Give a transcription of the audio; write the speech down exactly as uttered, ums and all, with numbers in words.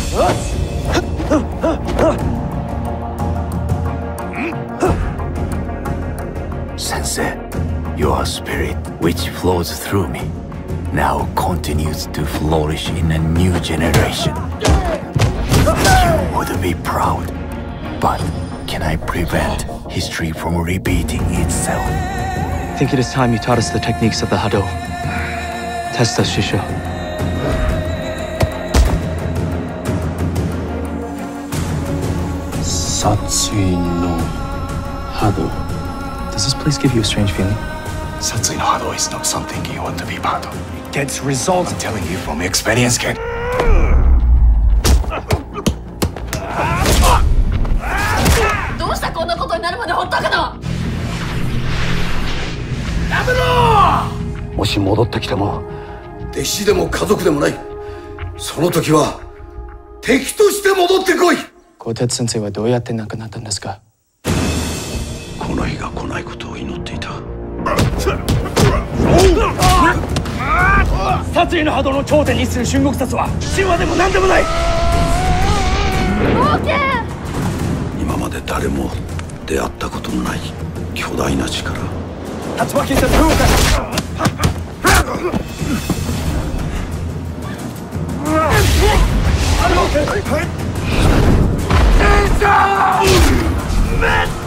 Sensei, your spirit, which flows through me, now continues to flourish in a new generation. You would be proud, but can I prevent history from repeating itself? I think it is time you taught us the techniques of the Hado. Test us, Shisho. Satsui no Hado. Does this place give you a strange feeling? Satsui no Hado is not something you want to be part of. It gets results. I'm telling you from experience, Ken. Kotetsu senseiはどうやって亡くなったんですか? この日が来ないことを祈っていた。殺意の波動の頂点にする春国殺は神話でも何でもない。ゴーケン！今まで誰も出会ったことのない巨大な力。竜巻だ。メッ